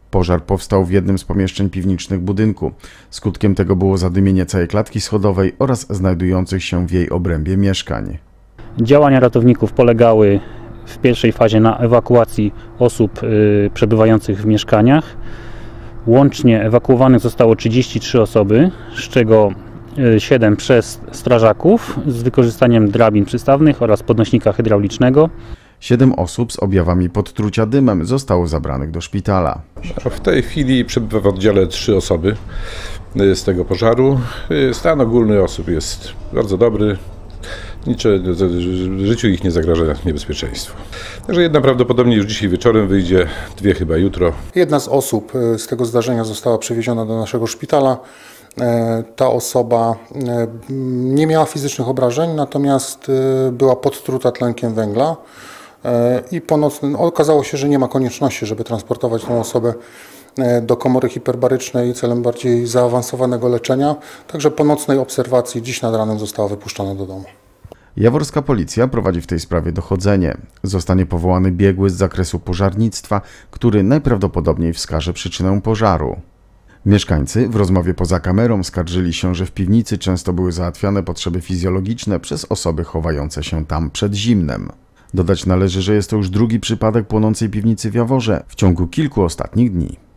Pożar powstał w jednym z pomieszczeń piwniczych budynku. Skutkiem tego było zadymienie całej klatki schodowej oraz znajdujących się w jej obrębie mieszkań. Działania ratowników polegały w pierwszej fazie na ewakuacji osób przebywających w mieszkaniach. Łącznie ewakuowanych zostało 33 osoby, z czego 7 przez strażaków z wykorzystaniem drabin przystawnych oraz podnośnika hydraulicznego. 7 osób z objawami podtrucia dymem zostało zabranych do szpitala. W tej chwili przebywa w oddziale 3 osoby z tego pożaru. Stan ogólny osób jest bardzo dobry. Życiu ich nie zagraża niebezpieczeństwo. Także jedna prawdopodobnie już dzisiaj wieczorem wyjdzie, 2 chyba jutro. Jedna z osób z tego zdarzenia została przewieziona do naszego szpitala. Ta osoba nie miała fizycznych obrażeń, natomiast była podtruta tlenkiem węgla i po nocnym okazało się, że nie ma konieczności, żeby transportować tę osobę do komory hiperbarycznej celem bardziej zaawansowanego leczenia. Także po nocnej obserwacji dziś nad ranem została wypuszczona do domu. Jaworska policja prowadzi w tej sprawie dochodzenie. Zostanie powołany biegły z zakresu pożarnictwa, który najprawdopodobniej wskaże przyczynę pożaru. Mieszkańcy w rozmowie poza kamerą skarżyli się, że w piwnicy często były załatwiane potrzeby fizjologiczne przez osoby chowające się tam przed zimnem. Dodać należy, że jest to już drugi przypadek płonącej piwnicy w Jaworze w ciągu kilku ostatnich dni.